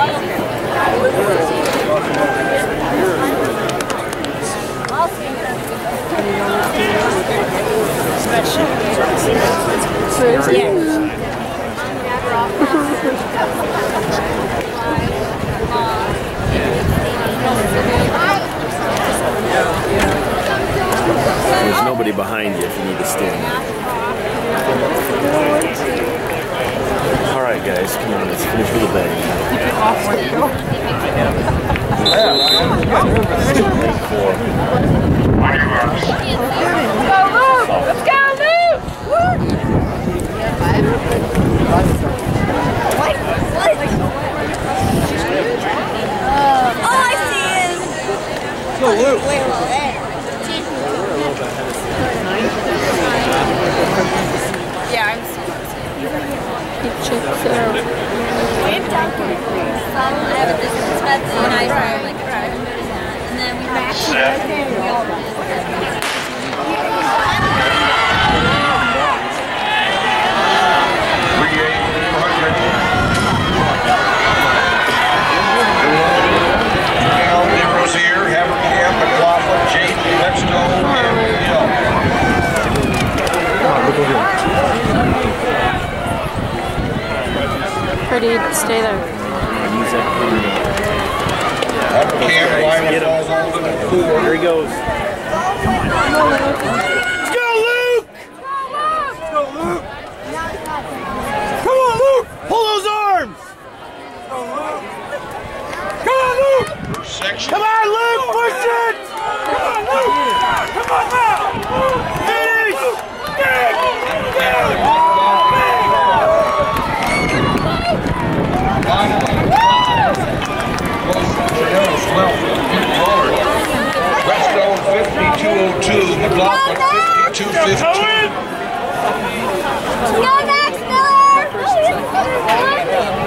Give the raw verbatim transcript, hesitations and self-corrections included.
There's nobody behind you if you need to stand. Alright guys, come on, let's finish with a bang. Go Luke! Let's go Luke! All I see is... Go Luke! Yeah, I'm so Check this out. We've done some evidence that's so nice, like a drive, and then we have Rosier, Havercamp, McLaughlin, Jamie, Lepstone, and Hill. Pretty, stay there. Havercamp, Lyman falls over to four. Here he goes. Let's go, Luke! Let's go, Luke! Come on, Luke! Pull those arms! Come on, Luke! First section. Come on, Luke! Push it! Come on, Luke! Come on now! Finish! Big! Big! Redstone fifty-two oh two, McLaughlin fifty-two fifteen. Go next, Miller!